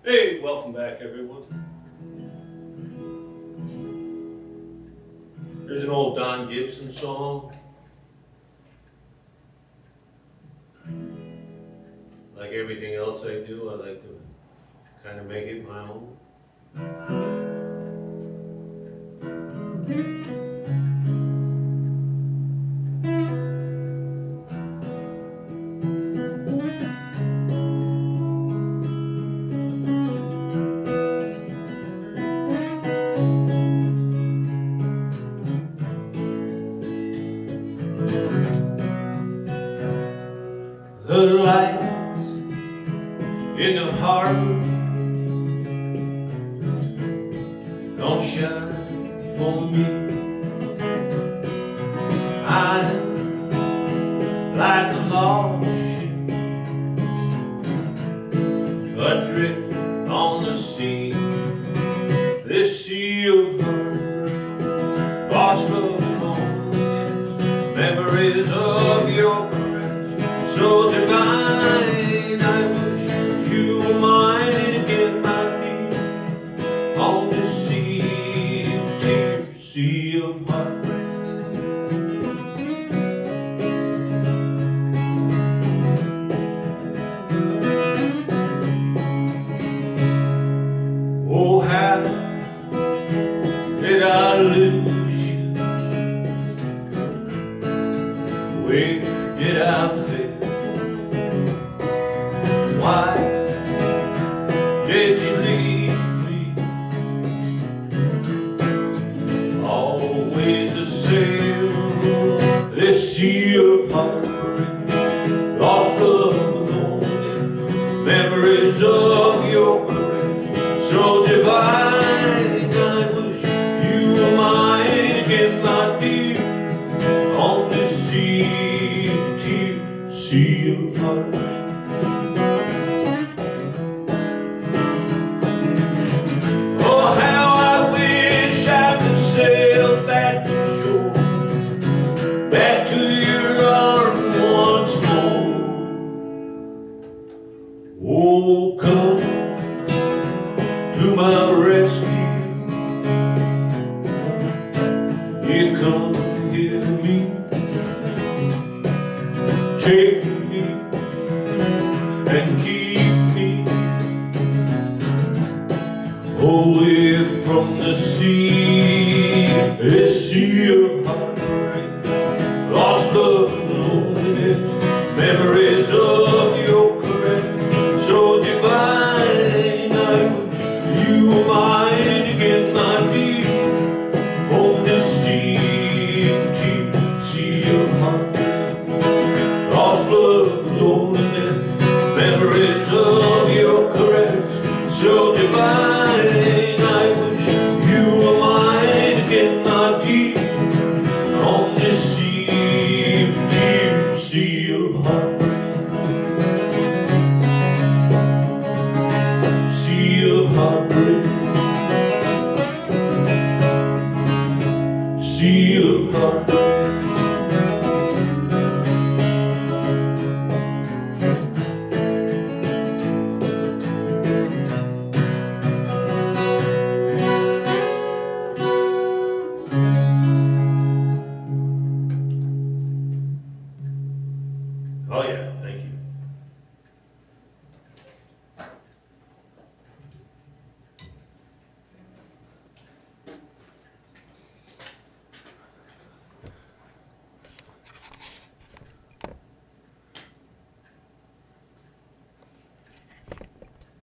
Hey, welcome back everyone. There's an old Don Gibson song. Like everything else I do, I like to kind of make it my own. The lights in the harbor don't shine for me. I'm like a lost ship adrift on the sea, this sea of hurt, lost of loneliness, memories of your caress, so divine. I wish you were mine again, my dear, on this sea of tears, sea of heartbreak. Oh, how did I lose you? Where did I fail? Why did you leave me? Always the same, this sea of heartbreak, lost of loneliness, memories of your caress, so divine. I wish you were mine again, my dear, on this sea of tears, sea of heartbreak. Oh, how I wish I could sail back to shore, back to your arms once more. Oh, come to my rescue. You come hear me, take me and keep me away from the sea, this sea of heartbreak, lost of loneliness, memories of your caress, so divine. I wish you were mine again, my dear, on this sea of tears, sea of heartbreak, lost of loneliness, memories of your caress, so divine. I wish you were mine again, my dear, on this sea of tears, sea of heartbreak, sea of heartbreak, sea of heartbreak. Oh yeah.